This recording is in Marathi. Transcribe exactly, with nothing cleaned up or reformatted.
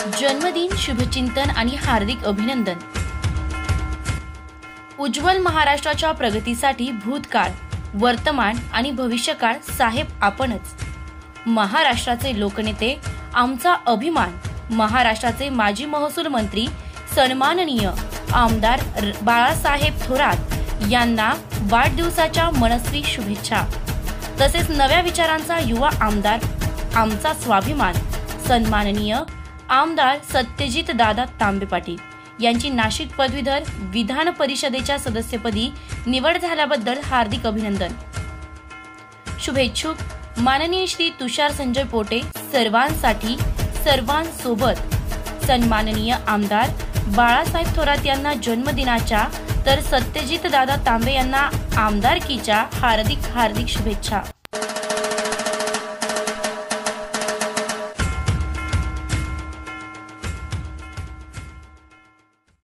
जन्मदिन शुभचिंतन आणि हार्दिक अभिनंदन। उज्ज्वल महाराष्ट्राच्या प्रगतीसाठी भूतकाळ, वर्तमान आणि भविष्यकाळ साहेब आपणच। महाराष्ट्राचे लोकनेते, आमचा अभिमान, महाराष्ट्राचे माजी महसूल मंत्री सन्माननीय आमदार बाळासाहेब थोरात यांना वाढदिवसाच्या मनस्वी शुभेच्छा। तसेच नव्या विचारांचा युवा आमदार, आमचा स्वाभिमान सन्माननीय आमदार सत्यजित दादा तांबे पाटील यांची नाशिक पदवीधर विधान परिषदेच्या सदस्यपदी निवड झाल्याबद्दल हार्दिक अभिनंदन। शुभेच्छुक माननीय श्री तुषार संजय पोटे सर्वांसाठी सर्वांसोबत सन्माननीय आमदार बाळासाहेब थोरात यांना जन्मदिनाच्या तर सत्यजित दादा तांबे यांना आमदारकीच्या हार्दिक हार्दिक शुभेच्छा।